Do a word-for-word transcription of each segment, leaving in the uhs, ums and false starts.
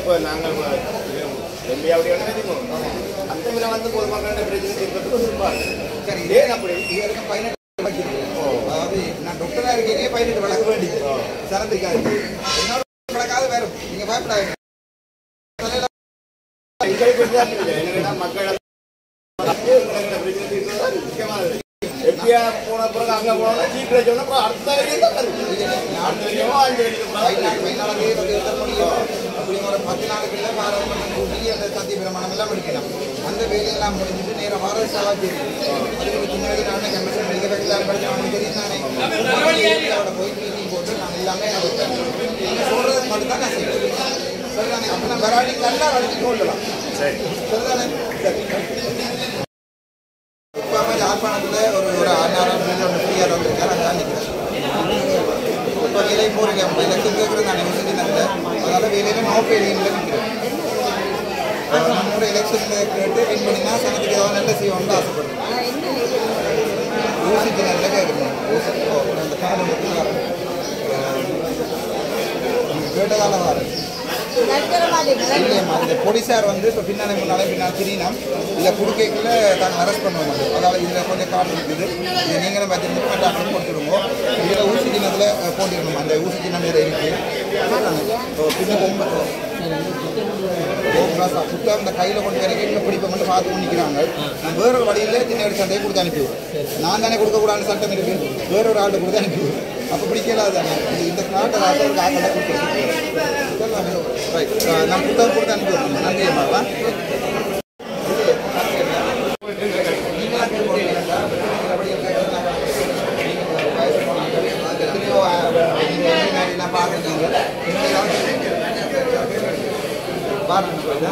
இப்போ நாங்கள் எம்பியாவுடைய அந்த இதில் வந்து பொதுமக்களோட பிரச்சனை தீர்க்கிறதுக்கு விரும்பாங்க. சரி, ஏன் அப்படி இதுக்கு பதினெட்டு வச்சிருக்கேன். அதாவது நான் டாக்டராக இருக்கேனே பதினெட்டு வளர்க்க வேண்டியது சரத்துக்காது என்னோட வளர்க்காது வேறு நீங்கள் பயப்படாது. மக்கள் பிரச்சனை தீர்க்கிறது முக்கியமானது. எப்படியா போன பிறகு அங்கே போனோம்னா சீக்கிரம் சொன்னால் அப்புறம் அடுத்த வரைக்கும் தான் வருது. நாலு வரைக்கும் அஞ்சு வரைக்கும் அப்படி ஒரு பத்து நாளுக்குள்ள பாராளுமன்றம் கூட்டி அந்த சத்திய பிரமாணம் எல்லாம் எடுக்கலாம். அந்த வேலையெல்லாம் முடிஞ்சுட்டு நேரம் வார சவாச்சி அதுக்கு முன்னாடி நான் கமிஷன் மிக வெக்கலாம் படிச்சு அவனுக்கு தெரியும் தானே அவரோட போய் மீட்டிங் போட்டு நான் எல்லாமே சொல்றது மட்டும்தான் நான் செய்வேன். சரிதானே? அப்போ நான் வராடி நல்லா வளர்ச்சி கொள்ளலாம். சரி, சரிதானே? சரி. இப்போ யாழ்ப்பாணத்தில் ஒரு ஒரு ஆறாயிரம் ஒன்று ஃப்ரீயாக வந்திருக்கேன். நான் தான் நிற்கிறேன். இப்போ வேலையை போகிறீங்க எலெக்ஷன் கேட்குறது நான் யோசிச்சினதில்லை. அதனால் வேலையில் நோ வேலையில் நிற்கிறேன். நம்மளோட எலெக்ஷனில் கேட்டு வின் பண்ணினா சனத்துக்கு ஏதாவது நல்ல செய்வோம்னு ஆசைப்படுறேன். யோசிச்சினதில் கேட்குறேன். யோசிச்சு அந்த காலம் கேட்டதால வரேன். இல்லையம்மா, இந்த போலீஸார் வந்து இப்போ பின்னாலே முன்னாலே பின்னால் திடீர்னா இதில் குடுக்கைக்குள்ள தாங்கள் அரெஸ்ட் பண்ணுவோம். அதாவது இதில் கொஞ்சம் கார்டு இருக்குது, இதை நீங்களும் பார்த்துருந்து மற்ற கொடுத்துருவோம். இதில் ஊசி சின்னத்தில் போட்டிருக்கணும். அந்த ஊசி சின்னம் இதில் இருக்குது. பின்ன புத்தகம் இந்த கையில் கொண்டு வரைக்கும் இன்னும் பிடிப்பை மட்டும் பார்த்து பண்ணிக்கிறாங்க. நான் வேறொரு வழியில் சின்ன எடுத்து சந்தையை கொடுத்து அனுப்பிடுவேன். நான் தானே கொடுக்கக்கூடாதுன்னு சட்டம் இருக்குது, வேறொரு ஆள்கிட்ட கொடுத்து அனுப்பிடுவேன். அப்போ பிடிக்கலாது தானே. இந்த நாட்டை ஆட்களுக்கு ஆட்களை கொடுத்துருக்கேன். நான் புத்தகம் கொடுத்து அனுப்பிடுவேன். நன்றி அம்மாவா. எத்தனையோ பார்க்குறீங்க பாருங்க.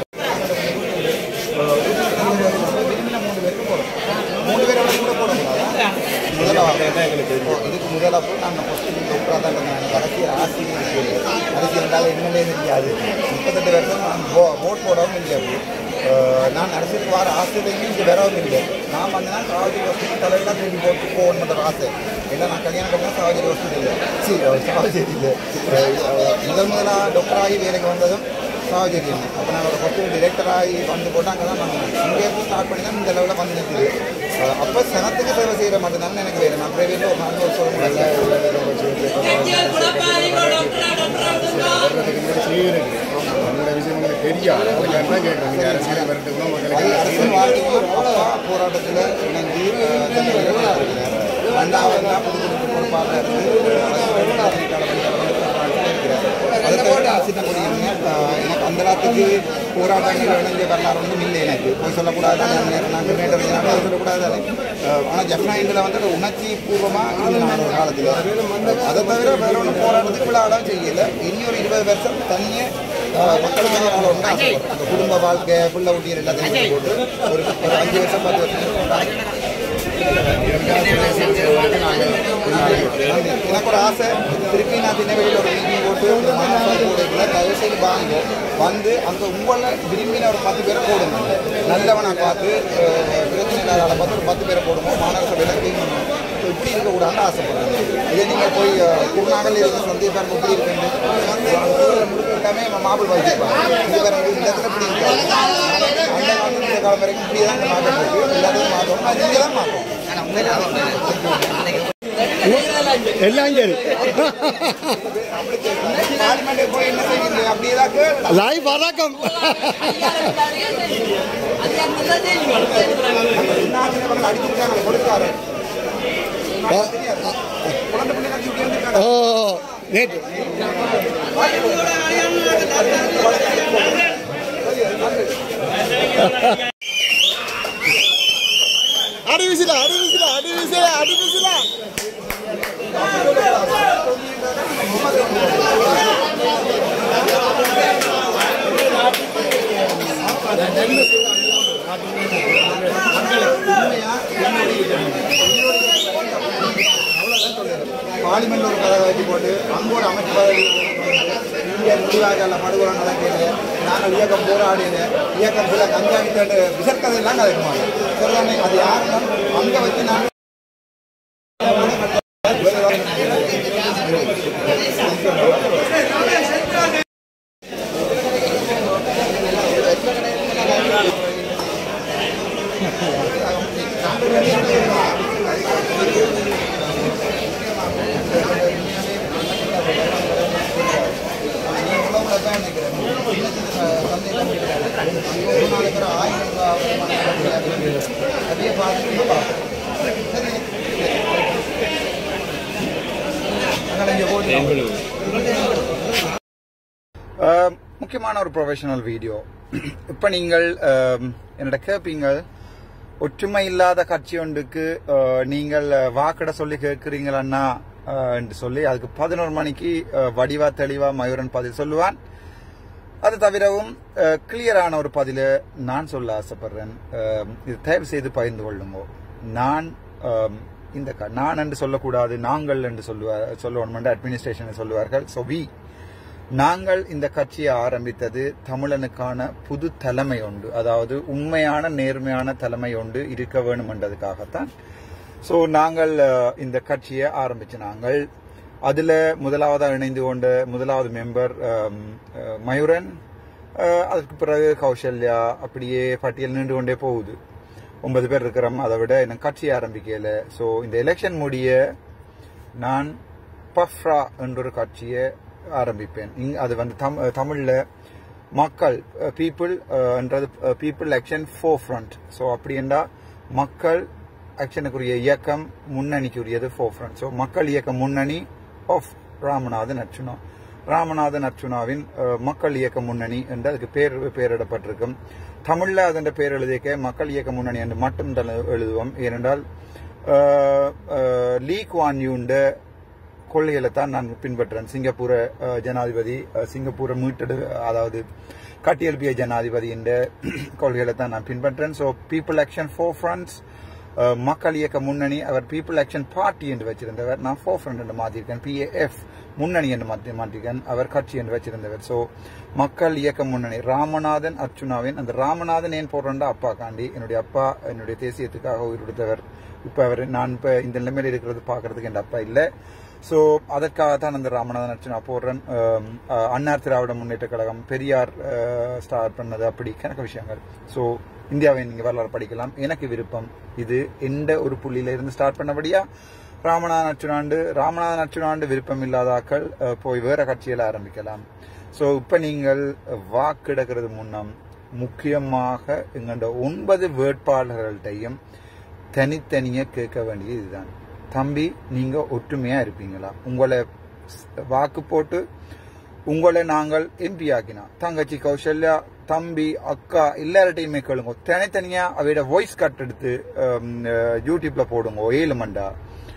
மூணு பேர் கூட போடக்கூடாது. இதுக்கு முதலாக நாங்கள் ஃபஸ்ட்டு டாக்டராக தான் இருந்தாங்க. அரசியல் அரசியல் அரசியல் இருந்தாலும் என்னன்னே தெரியாது. முப்பத்தெட்டு வருஷம் நான் போ ஓட் போடவும் இல்லை. நான் அரசியலுக்கு வர ஆசையிலையும் இங்கே வரவும் இல்லை. நான் வந்தேன்னா சாவஜரி வசதி தலைவெல்லாம் திரும்பி போட்டு போகணுன்ற ஆசை. ஏன்னா நான் கல்யாணம் பண்ணால் சாவஜரி வசதி இல்லை. சரி, சாவஜரி இல்லை. முதல் முதலாக டாக்டராகி வேலைக்கு வந்ததும் சாவஜரி இல்லை. அப்போ நான் ஒரு ஃபஸ்ட்டு டிரெக்டராகி வந்து போட்டு அங்கே தான் நான் இங்கேருந்து ஸ்டார்ட் பண்ணி தான் இந்த லெவலில் வந்து நிற்குது. அப்போ சனத்துக்கு சேவை செய்கிற மட்டும்தானே எனக்கு வேறு. நான் பிரைவேட்டில் ஒரு நாலு வருஷம் போராட்டத்தில் இணைந்து ரெண்டாவது தான் புது புது பொறுப்பாக இருந்து எனக்கு அந்த காலத்துக்கு போராட்டங்கள் இணைஞ்ச வரலாறு ஒன்றும் இல்லை. எனக்கு போய் சொல்லக்கூடாது, நான் கிரிமினேட்டர் சொல்லக்கூடாது. ஆனால் ஜப்னாயில் வந்து உணர்ச்சி பூர்வமாக இருந்தாங்க ஒரு காலத்தில். அதை தவிர வேற ஒன்று போராட்டத்துக்கு விழாவெல்லாம் செய்யலை. இனி ஒரு இருபது வருஷம் தனியே மக்களுக்கு ஒன்று ஆசைப்படுறேன். அந்த குடும்ப வாழ்க்கை பிள்ளை ஊட்டியர் எல்லாத்தையும் போட்டு ஒரு ஒரு அஞ்சு வருஷம் பத்து வருஷம் எனக்கு ஒரு ஆசை. திருப்பி நான் தினவெளியில் ஒரு மீட்டிங் போட்டு கூட தயவு செய்து வாங்க வந்து அந்த உங்களை விரும்பின ஒரு பத்து பேரை போடுங்க. நல்லவனை பார்த்து பிரச்சனை இல்லாத பார்த்து ஒரு பத்து பேரை போடுவோம். மாநகர சபையில் க்ளீன் பண்ணுவோம். ஸோ இப்படி இருக்கக்கூடாதுன்னு ஆசைப்படுறேன். இதே நீங்கள் போய் குருநாகல் இருக்க சந்தேகம் இப்படி இருக்குன்னு முழுக்க எல்லாமே மாப்பிள் வச்சுருப்பாங்க. இது வேறு இந்த இடத்துல இப்படி இருக்காது. அந்த காலத்தில் இந்த காலம் வரைக்கும் இப்படி தான் இந்த மாற்றம் இருக்குது. எல்லாத்தையும் மாற்றணும். அது இங்கே தான் மாற்றணும். எல்லாம் சரி. லைவ் வணக்கம். ஓ நேற்று அடிவிசிலா அடிவிசிலா அடிவிசிலா அடிவிசிலா பார்லிமெண்ட் ஒரு கதை வச்சு போட்டு அங்கோட அமைச்சர் முடிவாக படுகொலை நடக்கிறது. நாங்கள் இயக்கம் போராடினு இயக்கம் ஃபுல்லாக கஞ்சாமி தேட்டு விசற்கதையெல்லாம் கதைக்குமாங்க. சரிதானே? அது யாருன்னா அங்கே வச்சு நாங்கள் முக்கியமான ஒரு ப்ரொஃபஷனல் வீடியோ. இப்போ நீங்கள் என்னோட கேட்பீங்க, ஒற்றுமை இல்லாத கட்சி ஒன்றுக்கு நீங்கள் வாக்கிட சொல்லி கேட்கிறீங்களா என்று சொல்லி அதுக்கு பதினோரு மணிக்கு வடிவா தெளிவா மயூரன் பதில் சொல்லுவான். அது தவிரவும் கிளியரான ஒரு பதில நான் சொல்ல ஆசைப்படுறேன். இது தயவு செய்து பகிர்ந்து கொள்ளுங்க. நான் இந்த நான் என்று சொல்லக்கூடாது, நாங்கள் என்று சொல்லுவார் சொல்லுவோம் அட்மினிஸ்ட்ரேஷன் சொல்லுவார்கள். ஸோ வி நாங்கள் இந்த கட்சியை ஆரம்பித்தது தமிழனுக்கான புது தலைமை உண்டு, அதாவது உண்மையான நேர்மையான தலைமை உண்டு இருக்க வேணும் என்றதுக்காகத்தான். ஸோ நாங்கள் இந்த கட்சியை ஆரம்பிச்சு நாங்கள் அதுல முதலாவதாக இணைந்து கொண்ட முதலாவது மெம்பர் மயூரன், அதுக்கு பிறகு கௌசல்யா, அப்படியே பட்டியல் நின்று கொண்டே போகுது. ஒன்பது பேர் இருக்கிறோம். அதை விட எனக்கு கட்சி ஆரம்பிக்கல. ஸோ இந்த எலெக்ஷன் முடிய நான் பஃப்ரா என்ற ஒரு கட்சியை ஆரம்பிப்பேன். அது வந்து தமிழ்ல மக்கள் பீப்புள் என்றது people action for front. So அப்படி என்றா மக்கள் ஆக்ஷனுக்குரிய இயக்கம் முன்னணிக்குரியது ஃபோர் ஃப்ரண்ட். ஸோ மக்கள் இயக்க முன்னணி ஆஃப் ராமநாதன் அர்ச்சுனா, ராமநாதன் அர்ச்சுனாவின் மக்கள் இயக்க முன்னணி என்று அதுக்கு பேர் பெயரிடப்பட்டிருக்கும். தமிழ்ல அதன் பேர் எழுதிய மக்கள் இயக்க முன்னணி என்று மட்டும் எழுதுவோம். ஏனென்றால் லீ குவான் யூண்ட கொள்கைகளை தான் நான் பின்பற்றேன். சிங்கப்பூர ஜனாதிபதி, சிங்கப்பூர மீட்டெடு அதாவது கட்டியெழுப்பிய ஜனாதிபதி என்ற கொள்கைகளை தான் நான் பின்பற்றேன். So people action for fronts, மக்கள் இயக்க முன்னணி, அவர் பீப்புள் ஆக்ஷன் பார்ட்டி என்று வச்சிருந்தவர். நான் ஃபோர் ஃப்ரண்ட் என்று மாற்றிருக்கேன். பிஏஎஃப் முன்னணி என்று மாற்றிருக்கேன். அவர் கட்சி என்று வச்சிருந்தவர். ஸோ மக்கள் இயக்க முன்னணி ராமநாதன் அர்ச்சுனாவின் அந்த ராமநாதன் ஏன் போடுறா அப்பா காண்டி, என்னுடைய அப்பா என்னுடைய தேசியத்துக்காக உயிர் கொடுத்தவர். இப்ப அவர் நான் இப்ப இந்த நிலைமையில இருக்கிறது பாக்குறதுக்கு என் அப்பா இல்லை. ஸோ அதற்காகத்தான் அந்த ராமநாதன் அர்ச்சுனா போடுறேன். அன்னார் திராவிட முன்னேற்ற கழகம், பெரியார் ஸ்டார்ட் பண்ணது, அப்படி கணக்கு விஷயங்கள். ஸோ இந்தியாவை நீங்க வரலாறு படிக்கலாம். எனக்கு விருப்பம் இது எந்த ஒரு புள்ளியில இருந்து ஸ்டார்ட் பண்ணபடியா ராமநாதன் அர்ச்சுனாண்டு ராமநாதன் அர்ச்சுனாண்டு விருப்பம் இல்லாதாக்கள் போய் வேற கட்சியில ஆரம்பிக்கலாம். ஸோ இப்ப நீங்கள் வாக்கெடுக்கிறது முன்னம் முக்கியமாக எங்கண்ட ஒன்பது வேட்பாளர்கள்ட்டையும் தனித்தனியா கேட்க வேண்டியது இதுதான். தம்பி, நீங்க ஒற்றுமையா இருப்பீங்களா? உங்களை வாக்கு போட்டு உங்களை நாங்கள் எம்பி ஆக்கினா தங்கச்சி கௌசல்யா, தம்பி, அக்கா எல்லார்ட்டையுமே கேளுங்க. தனித்தனியா அவையோட வாய்ஸ் கட் எடுத்து யூடியூப்ல போடுங்க. ஏழு மண்டா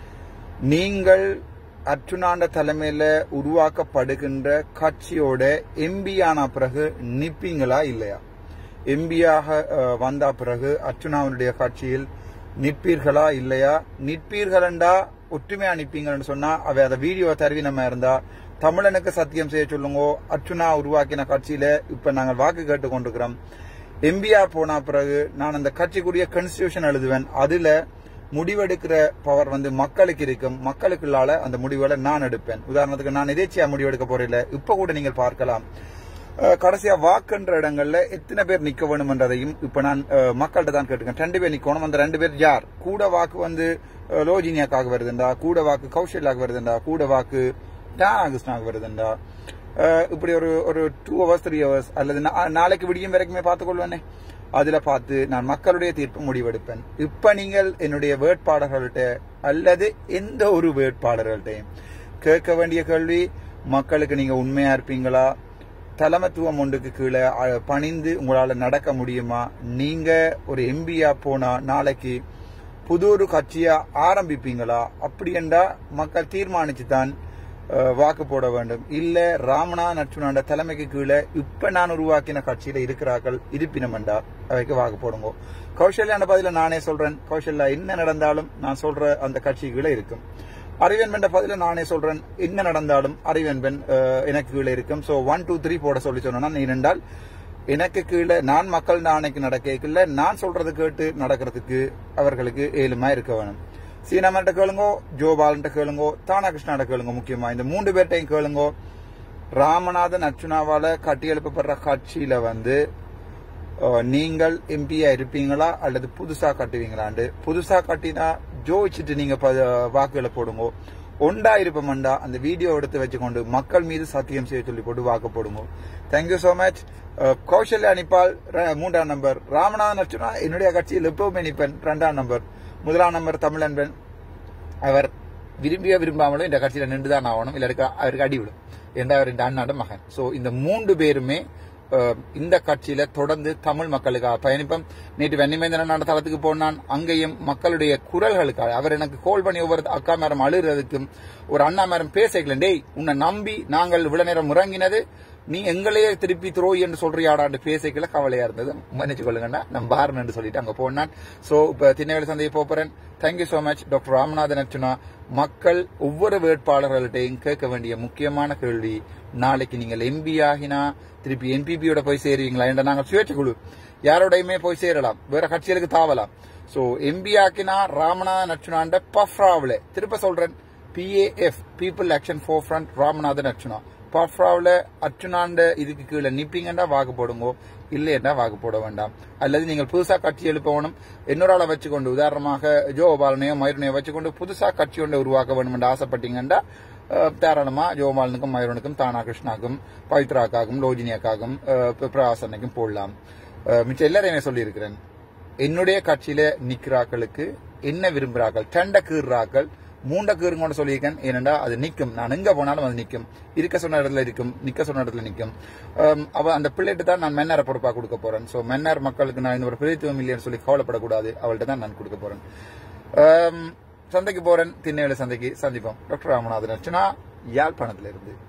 நீங்கள் அர்ச்சுனாண்ட தலைமையில உருவாக்கப்படுகின்ற கட்சியோட எம்பி ஆன பிறகு நிற்பீங்களா இல்லையா? எம்பியாக வந்த பிறகு அர்ச்சுனாவுடைய கட்சியில் நிற்பீர்களா இல்லையா? நிற்பீர்களா ஒற்றுமையா நிற்பீங்கன்னு சொன்னா அவை அந்த வீடியோ தருவினமா இருந்தா தமிழனுக்கு சத்தியம் செய்ய சொல்லுங்க. அர்ச்சுனா உருவாக்கின கட்சியில இப்ப நாங்கள் வாக்கு கேட்டு கொண்டிருக்கிறோம். எம்பியா போன பிறகு நான் அந்த கட்சிக்குரிய கான்ஸ்டிடியூஷன் எழுதுவேன். அதுல முடிவெடுக்கிற பவர் வந்து மக்களுக்கு இருக்கும். மக்களுக்குள்ளால அந்த முடிவுகளை நான் எடுப்பேன். உதாரணத்துக்கு நான் எதேச்சியா முடிவெடுக்க போறேன். இப்ப கூட நீங்கள் பார்க்கலாம், கடைசியா வாக்குன்ற இடங்கள்ல எத்தனை பேர் நிக்க வேணும் என்றதையும் இப்ப நான் மக்கள்கிட்ட தான் கேட்டுக்கேன். ரெண்டு பேர் நிக்கணும். அந்த ரெண்டு பேர் யார்? கூட வாக்கு வந்து லோஜினியாக்காக வருதுண்டா, கூட வாக்கு கௌசல்யாக்கு வருதுண்டா, கூட வாக்கு கிருஷ்ணாவுக்கு வருதுண்டா. இப்படி ஒரு ஒரு டூ ஹவர்ஸ் த்ரீ ஹவர்ஸ் அல்லது நாளைக்கு விடியும் வரைக்குமே பார்த்துக்கொள்வேனே. அதுல பார்த்து நான் மக்களுடைய தீர்ப்பு முடிவெடுப்பேன். இப்ப நீங்கள் என்னுடைய வேட்பாளர்கள்ட்ட அல்லது எந்த ஒரு வேட்பாளர்கள்ட்டையும் கேட்க வேண்டிய கேள்வி, மக்களுக்கு நீங்க உண்மையா இருப்பீங்களா? தலைமைத்துவம் ஒன்றுக்கு கீழே பணிந்து உங்களால நடக்க முடியுமா? நீங்க ஒரு எம்பியா போனா நாளைக்கு புது ஒரு கட்சியா ஆரம்பிப்பீங்களா? அப்படி என்றா மக்கள் தீர்மானிச்சுதான் வாக்கு போட வேண்டும். இல்ல ராமநாதன் அர்ச்சுனாண்ட தலைமைக்கு கீழே இப்ப நான் உருவாக்கின கட்சியில இருக்கிறார்கள் இருப்பினமெண்டா அவைக்கு வாக்கு போடுங்க. கௌசல்யாண்ட பதில நானே சொல்றேன். கௌசல்யா என்ன நடந்தாலும் நான் சொல்ற அந்த கட்சி கீழே இருக்கும். அறிவன்பெண்ட பதில நானே சொல்றேன். என்ன நடந்தாலும் அறிவன்பெண் எனக்கு கீழே இருக்கும். சோ ஒன் டூ த்ரீ போட சொல்லி சொன்னா ஏனென்றால் எனக்கு கீழே நான் மக்கள் நாளைக்கு நடக்கல, நான் சொல்றது கேட்டு நடக்கிறதுக்கு அவர்களுக்கு ஏழுமா இருக்க வேணும். சீனாமன்ட்ட கேளுங்கோ, ஜோபாலன்ட்ட கேளுங்கோ, தானா கிருஷ்ணாட்ட கேளுங்கோ. முக்கியமா இந்த மூன்று பேர்ட்டையும் கேளுங்கோ. ராமநாதன் அர்ச்சுனாவால கட்டியெழுப்பப்படுற கட்சியில வந்து நீங்கள் எம்பியா இருப்பீங்களா அல்லது புதுசா கட்டுவீங்களாண்டு. புதுசா கட்டினா ஜோதிச்சுட்டு நீங்க வாக்குகளை போடுங்க. ஒண்டா இருப்பமண்டா அந்த வீடியோ எடுத்து வச்சுக்கொண்டு மக்கள் மீது சத்தியம் செய்ய சொல்லி போட்டு வாக்கு போடுங்க. Thank you so much. கௌசல்யா நிப்பால் மூன்றாம் நம்பர். ராமநாதன் அர்ச்சுனா என்னுடைய கட்சியில் எப்பவுமே நிப்பேன் ரெண்டாம் நம்பர். முதலாம் நம்பர் தமிழன்பன், அவர் விரும்பிய விரும்பாமலும் இந்த கட்சியில நின்றுதான் ஆகணும், இல்லாருக்கு அவருக்கு அடி விடும் என்ற அவர் அண்ணாட மகன். சோ இந்த மூன்று பேருமே இந்த கட்சியில தொடர்ந்து தமிழ் மக்களுக்காக பயணிப்போம். நேற்று வெண்ணிமேந்திரன் தளத்துக்கு போனான், அங்கேயும் மக்களுடைய குரல்களுக்காக அவர் எனக்கு கோல் பண்ணி ஒவ்வொரு அக்கா மேரம் அழுகிறதுக்கும் ஒரு அண்ணா மேரம் பேசல, டேய் உன்னை நம்பி நாங்கள் இவ்வளவு நேரம் முறங்கினது, நீ எங்களையே திருப்பி துரோகி என்று சொல்றியாடான்னு பேசிக்கல கவலையா இருந்தது. மன்னிச்சு கொள்ளுங்கண்ணா நம்ம பாருன்னு சொல்லிட்டு அங்க போனான். சோ இப்ப திண்ணவேலி சந்தையை போறேன். Thank you so much doctor Ramanathan Archuna. மக்கள் ஒவ்வொரு வேட்பாளர்கள்ட்டையும் கேட்க வேண்டிய முக்கியமான கேள்வி, நாளைக்கு நீங்கள் எம்பி ஆகினா திருப்பி என்பிபியோட போய் சேருவீங்களா என்ற நாங்கள் சுயேட்சை குழு யாரோடையுமே போய் சேரலாம், வேற கட்சிகளுக்கு தாவலாம். சோ எம்பி ஆக்கினா ராமநாதன் அர்ச்சுனாண்ட பஃப்ராவில் திருப்ப சொல்றேன், PAF people action for front Ramanathan Archuna பஃப்ராவில் அர்ச்சுனாண்ட இதுக்கு கீழே நிப்பீங்கன்னா வாக்கு போடுங்கோ, இல்லையா வாக்கு போட வேண்டாம். அல்லது நீங்கள் புதுசா கட்சி எழுப்பணும், இன்னொரு ஆளை வச்சுக்கொண்டு உதாரணமாக ஜோபாலனையோ மயூரனையோ வச்சுக்கொண்டு புதுசா கட்சி ஒன்றை உருவாக்க வேண்டும் என்று ஆசைப்பட்டீங்கன்னா தாராளமா ஜோபாலனுக்கும் மயூரனுக்கும் தானா கிருஷ்ணாக்கும் பவித்ராக்காகும் லோஜினியாக்காகும் பிரகாசனுக்கும் போடலாம். மிச்சம் எல்லாரையுமே சொல்லியிருக்கிறேன், என்னுடைய கட்சியில நிக்கிறாக்களுக்கு என்ன விரும்புறாக்கள், டண்ட கீறாக்கள் மூண்ட கீருங்கன்னு சொல்லியிருக்கேன். ஏனென்றா அது நிற்கும், நான் எங்க போனாலும் அது நிற்கும், இருக்க சொன்ன இடத்துல இருக்கும், நிக்க சொன்ன இடத்துல நிற்கும். அவ அந்த பிள்ளைட்டு தான் நான் மென்னார பொறுப்பா கொடுக்க போறேன். சோ மென்னார் மக்களுக்கு நான் இன்னொரு பிரதித்துவம் இல்லைன்னு சொல்லி கவலைப்படக்கூடாது, அவள்கிட்ட தான் நான் கொடுக்க போறேன். சந்தைக்கு போறேன், திண்ணவேலி சந்தைக்கு சந்திப்போம். டாக்டர் ராமநாதன் அர்ச்சுனா, யாழ்ப்பாணத்திலிருந்து.